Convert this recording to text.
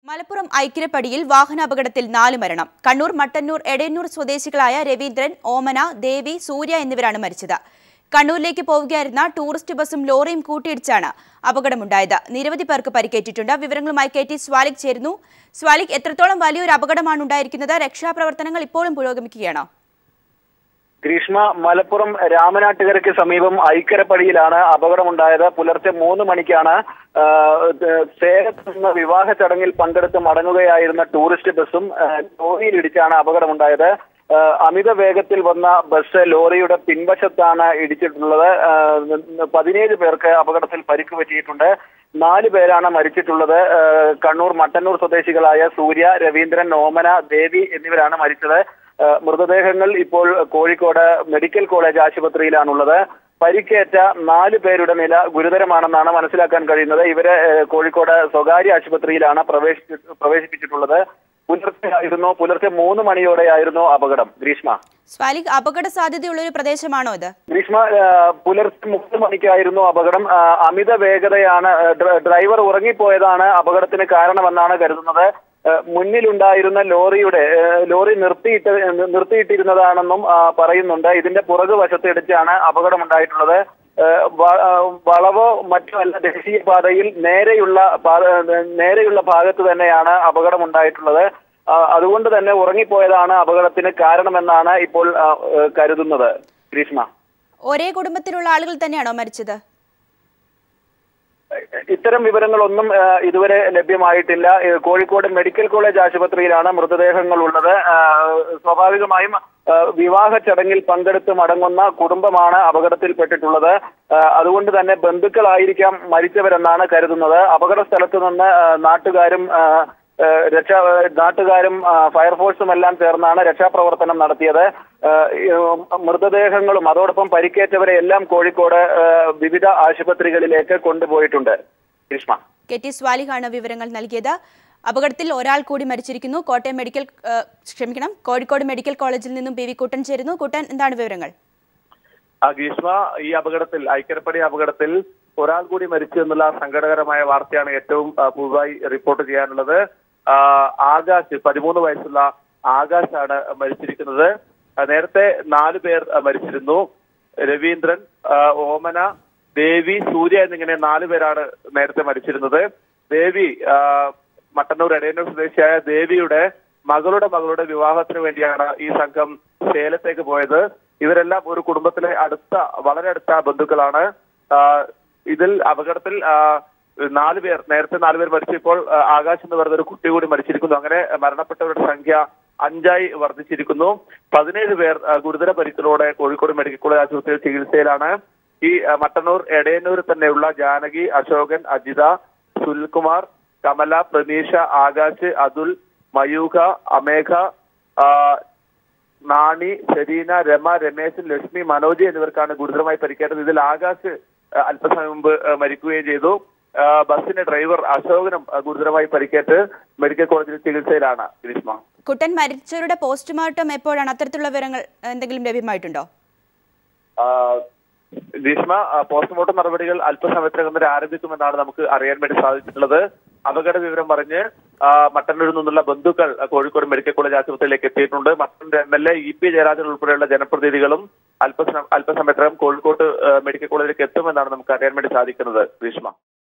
Malappuram Kairali വാഹനാപകടത്തിൽ 4 മരണം. കണ്ണൂർ മട്ടന്നൂർ എടയന്നൂർ സ്വദേശികളായ രവീന്ദ്രൻ, ഓമന, ദേവി, സൂര്യ എന്നിവരാണ് മരിച്ചത്. കണ്ണൂരിലേക്ക് പോവുകയായിരുന്ന ടൂറിസ്റ്റ് ബസും ലോറിയും കൂട്ടിയിടിച്ചാണ് അപകടമുണ്ടായത്. നിരവധി പേർക്ക് പരിക്കേറ്റിട്ടുണ്ട്. വിവരങ്ങളുമായി കെ.ടി. സ്വാലിക് ചേരുന്നു. സ്വാലിക്, എത്രത്തോളം വലിയൊരു അപകടമാണ് ഉണ്ടായിരിക്കുന്നത്? രക്ഷാപ്രവർത്തനങ്ങൾ ഇപ്പോഴും പുരോഗമിക്കുകയാണോ? ഗ്രീഷ്മ, മലപ്പുറം രാമനാട്ടുകരയ്ക്ക് സമീപം ഐക്കരപ്പടിയിലാണ് അപകടമുണ്ടായത്. പുലർച്ചെ 3 മണിക്കാണ് സേലത്ത് നിന്ന് വിവാഹ ചടങ്ങിൽ പങ്കെടുത്ത് മടങ്ങുകയായിരുന്ന ടൂറിസ്റ്റ് ബസും ലോറിയിലിടിച്ചാണ് അപകടമുണ്ടായത്. അമിത വേഗത്തിൽ വന്ന ബസ് ലോറിയുടെ പിൻവശത്താണ് ഇടിച്ചിട്ടുള്ളത്. 17 പേർക്ക് അപകടത്തിൽ പരിക്ക് പറ്റിയിട്ടുണ്ട്. 4 പേരാണ് മരിച്ചിട്ടുള്ളത്. കണ്ണൂർ മട്ടന്നൂർ സ്വദേശികളായ സൂര്യ, രവീന്ദ്രൻ, ഓമന, ദേവി എന്നിവരാണ് മരിച്ചത്. മൃതദേഹങ്ങൾ ഇപ്പോൾ കോഴിക്കോട് മെഡിക്കൽ കോളേജ് ആശുപത്രിയിലാണുള്ളത്. പരിക്കേറ്റ 4 പേരുടെ നില ഗുരുതരമാണെന്നാണ് മനസ്സിലാക്കാൻ കഴിയുന്നത്. ഇവരെ കോഴിക്കോട് സ്വകാര്യ ആശുപത്രിയിലാണ് പ്രവേശിപ്പിച്ചിട്ടുള്ളത്. പുലർച്ചെ 3 മണിയോടെയായിരുന്നു അപകടം. ഗ്രീഷ്മ, സ്വാലിക്, അപകട സാധ്യതയുള്ള ഒരു പ്രദേശമാണോ ഇത്? ഗ്രീഷ്മ, പുലർച്ചെ 3 മണിക്കായിരുന്നു അപകടം. അമിത വേഗതയാണ്, ഡ്രൈവർ ഉറങ്ങിപ്പോയതാണ് അപകടത്തിന് കാരണമെന്നാണ് കരുതുന്നത്. മുന്നിലുണ്ടായിരുന്ന ലോറി നിർത്തിയിട്ടിരുന്നതാണെന്നും പറയുന്നുണ്ട്. ഇതിന്റെ പുറകുവശത്ത് ഇടിച്ചാണ് അപകടമുണ്ടായിട്ടുള്ളത്. വളവോ മറ്റുമല്ല, ദേശീയപാതയിൽ നേരെയുള്ള ഭാഗത്ത് തന്നെയാണ് അപകടമുണ്ടായിട്ടുള്ളത്. അതുകൊണ്ട് തന്നെ ഉറങ്ങിപ്പോയതാണ് അപകടത്തിന് കാരണമെന്നാണ് ഇപ്പോൾ കരുതുന്നത്. ഗ്രീഷ്മ, ഒരേ കുടുംബത്തിലുള്ള ആളുകൾ തന്നെയാണോ മരിച്ചത്? ഇത്തരം വിവരങ്ങളൊന്നും ഇതുവരെ ലഭ്യമായിട്ടില്ല. കോഴിക്കോട് മെഡിക്കൽ കോളേജ് ആശുപത്രിയിലാണ് മൃതദേഹങ്ങൾ ഉള്ളത്. സ്വാഭാവികമായും വിവാഹ ചടങ്ങിൽ പങ്കെടുത്ത് മടങ്ങുന്ന കുടുംബമാണ് അപകടത്തിൽപ്പെട്ടിട്ടുള്ളത്. അതുകൊണ്ട് തന്നെ ബന്ധുക്കളായിരിക്കാം മരിച്ചവരെന്നാണ് കരുതുന്നത്. അപകട സ്ഥലത്ത് നിന്ന് നാട്ടുകാരും ഫയർഫോഴ്സും എല്ലാം ചേർന്നാണ് രക്ഷാപ്രവർത്തനം നടത്തിയത്. മൃതദേഹങ്ങളും അതോടൊപ്പം പരിക്കേറ്റവരെ എല്ലാം കോഴിക്കോട് വിവിധ ആശുപത്രികളിലേക്ക് കൊണ്ടുപോയിട്ടുണ്ട്. ഗ്രീഷ്മ, കെ.ടി. സ്വാലിഹാണ് വിവരങ്ങൾ നൽകിയത്. അപകടത്തിൽ ഒരാൾ കൂടി മരിച്ചിരിക്കുന്നു. കോഴിക്കോട് മെഡിക്കൽ കോളേജിൽ നിന്നും പി.വി. കുട്ടൻ ചേരുന്നു. കുട്ടൻ, എന്താണ് വിവരങ്ങൾ? ഗ്രീഷ്മ, ഈ അപകടത്തിൽ, ഐക്കരപ്പടി അപകടത്തിൽ ഒരാൾ കൂടി മരിച്ചു എന്നുള്ള സങ്കടകരമായ വാർത്തയാണ് ഏറ്റവും പുതുതായി റിപ്പോർട്ട് ചെയ്യാനുള്ളത്. ആകാശ്, 13 വയസ്സുള്ള ആകാശാണ് മരിച്ചിരിക്കുന്നത്. നേരത്തെ 4 പേർ മരിച്ചിരുന്നു. രവീന്ദ്രൻ, ഓമന, ദേവി, സൂര്യ എന്നിങ്ങനെ 4 പേരാണ് നേരത്തെ മരിച്ചിരുന്നത്. ദേവി, മട്ടന്നൂർ എടയന്നൂർ സ്വദേശിയായ ദേവിയുടെ മകളുടെ വിവാഹത്തിന് വേണ്ടിയാണ് ഈ സംഘം സേലത്തേക്ക് പോയത്. ഇവരെല്ലാം ഒരു കുടുംബത്തിലെ വളരെ അടുത്ത ബന്ധുക്കളാണ്. ഇതിൽ അപകടത്തിൽ 4 പേർ, നേരത്തെ 4 പേർ മരിച്ചു. ഇപ്പോൾ ആകാശ് എന്ന് പറയുന്ന ഒരു കുട്ടി കൂടി മരിച്ചിരിക്കുന്നു. അങ്ങനെ മരണപ്പെട്ടവരുടെ സംഖ്യ 5ആയി വർദ്ധിച്ചിരിക്കുന്നു. 17 പേർ ഗുരുതര പരിക്കുകളോടെ കോഴിക്കോട് മെഡിക്കൽ കോളേജ് ആശുപത്രിയിൽ ചികിത്സയിലാണ്. ഈ മട്ടന്നൂർ എടയന്നൂരിൽ തന്നെയുള്ള ജാനകി, അശോകൻ, അജിത, സുനിൽകുമാർ, കമല, പ്രനീഷ, ആകാശ്, അതുൽ, മയൂഖ, അമേഘ, നാണി, സെരീന, രമ, രമേശൻ, ലക്ഷ്മി, മനോജ് എന്നിവർക്കാണ് ഗുരുതരമായി പരിക്കേറ്റത്. ഇതിൽ ആകാശ് അല്പസമയം മുമ്പ് മരിക്കുകയും ചെയ്തു. ബസിന്റെ ഡ്രൈവർ അശോകനും ഗുരുതരമായി പരിക്കേറ്റ് മെഡിക്കൽ കോളേജിൽ ചികിത്സയിലാണ്. ഗ്രീഷ്മ, കുട്ടൻ, മരിച്ചവരുടെ പോസ്റ്റ്മോർട്ടം എപ്പോഴാണ്? അത്തരത്തിലുള്ള വിവരങ്ങൾ എന്തെങ്കിലും ലഭ്യമായിട്ടുണ്ടോ? ഗ്രീഷ്മ, പോസ്റ്റ്മോർട്ടം നടപടികൾ അല്പസമയത്തിനകം തന്നെ ആരംഭിക്കുമെന്നാണ് നമുക്ക് അറിയാൻ വേണ്ടി സാധിച്ചിട്ടുള്ളത്. അപകട വിവരം പറഞ്ഞ് മട്ടന്നൂരിൽ നിന്നുള്ള ബന്ധുക്കൾ കോഴിക്കോട് മെഡിക്കൽ കോളേജ് ആശുപത്രിയിലേക്ക് എത്തിയിട്ടുണ്ട്. മട്ടന്നൂർ MLA EP ജയരാജൻ ഉൾപ്പെടെയുള്ള ജനപ്രതിനിധികളും അല്പസമയത്തിനകം കോഴിക്കോട് മെഡിക്കൽ കോളേജിലേക്ക് എത്തുമെന്നാണ് നമുക്ക് അറിയാൻ വേണ്ടി സാധിക്കുന്നത്. ഗ്രീഷ്മ.